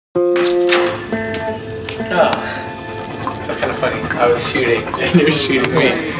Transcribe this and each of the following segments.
Oh, that's kind of funny. I was shooting and you were shooting me.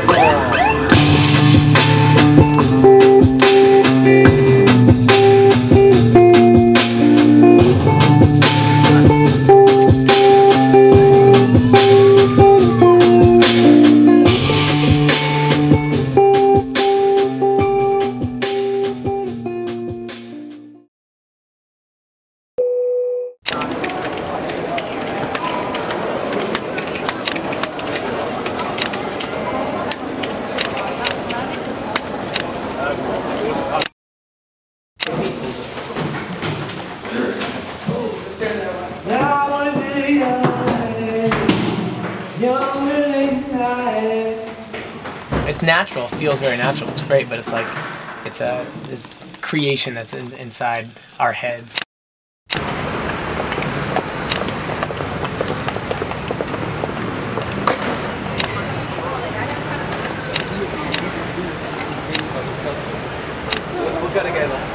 It's natural, it feels very natural, it's great, but it's like, it's this creation that's inside our heads. We've got to go there.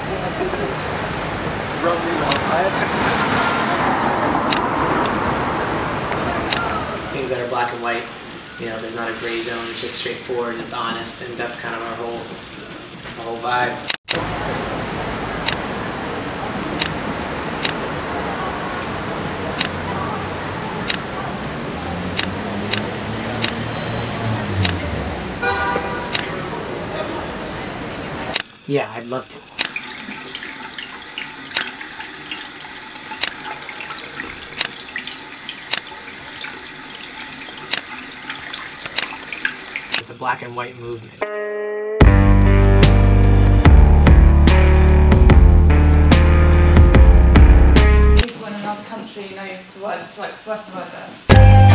Things that are black and white, you know, there's not a gray zone, it's just straightforward, it's honest, and that's kind of our whole vibe. Yeah, I'd love to. It's a black and white movement. People in another country know the words like swear survivor.